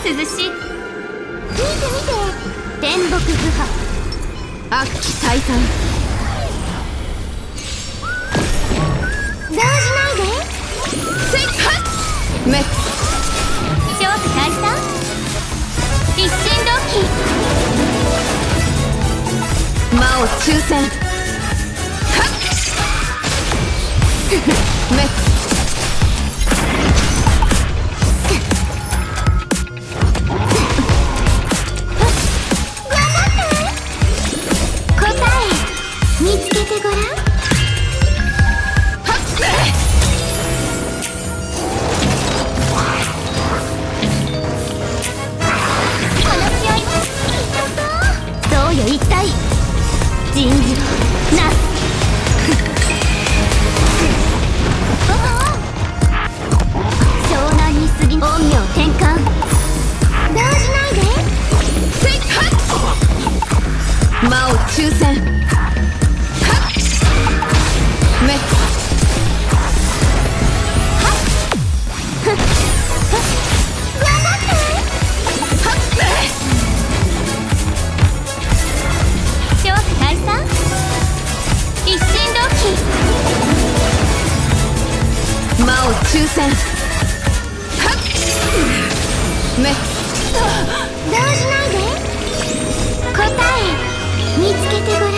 涼しい。見て見て、天木不破、悪鬼退散。動じないで。スイッチメッ正気退散、一心同期、魔を抽選メッ見つけてごらん。話し合いそうよ、一体人事なす湘南に過ぎ陰陽転換。動じないで。スイッチ魔を抽選メッ正気退散、一心同期、魔を抽選メッ動じないで。答え見つけてごらん。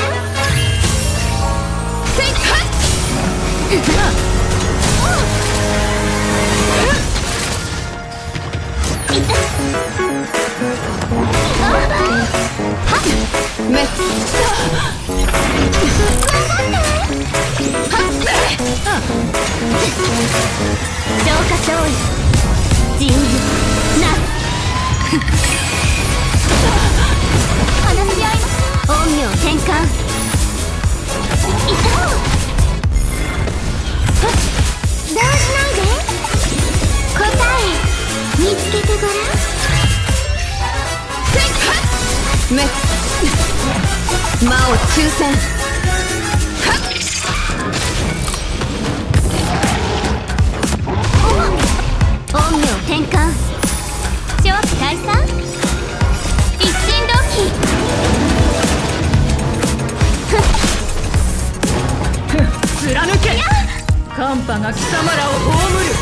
メッ浄化勝利、人事な話し合い、陰陽転換。動じないで。答え見つけてごらん。メッ魔を抽選陰陽転換、正気退散、一心同期、 貫け。寒波が貴様らを葬る。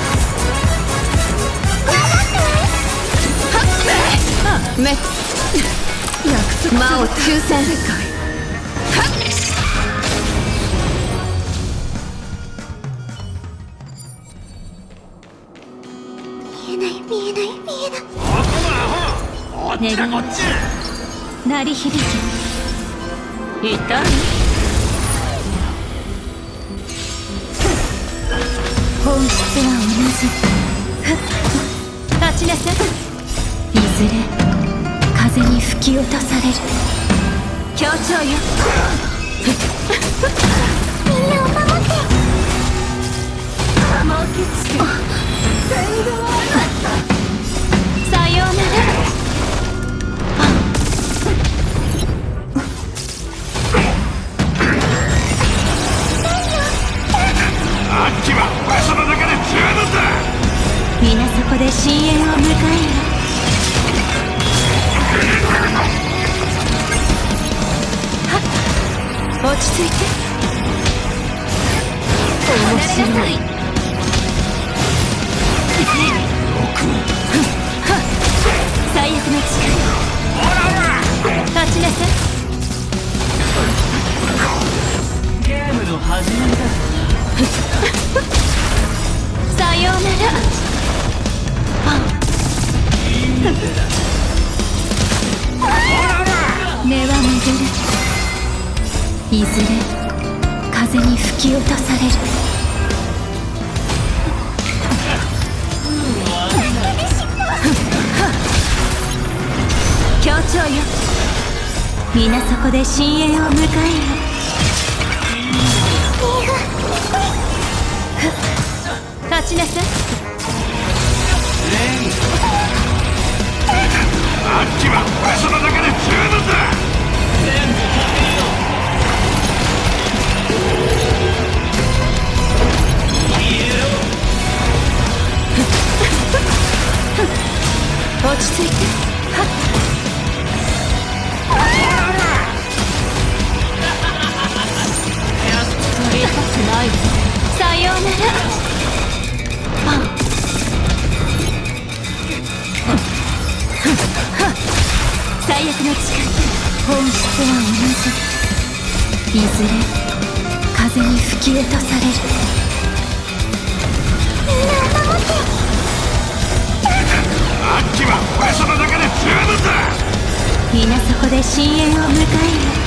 メッ魔を抽選見えない見えない見えない。願い鳴り響き痛い。本質は同じ。立ちなさい。いずれ風に吹き落とされる。協調よ。みんなを守って。負けつけ全部さようなら。 あっちはその中で十分だ。 皆そこで深淵を迎える。落ち着いて。面白い。最悪の力。立ちなさい。 ゲームの始まりだ。 さようなら。根は巡る。いずれ風に吹き落とされる。協調よ。皆そこで深淵を迎えよ。立ちなさい。 あっちはその中で十分だ。 落ち着いて。はっ、 痛くない。 さようなら。最悪の誓い、本質は同じ。いずれ風に吹き落とされる。みんな守って。 あっちは俺様だけで十分だ。 皆そこで深淵を迎える。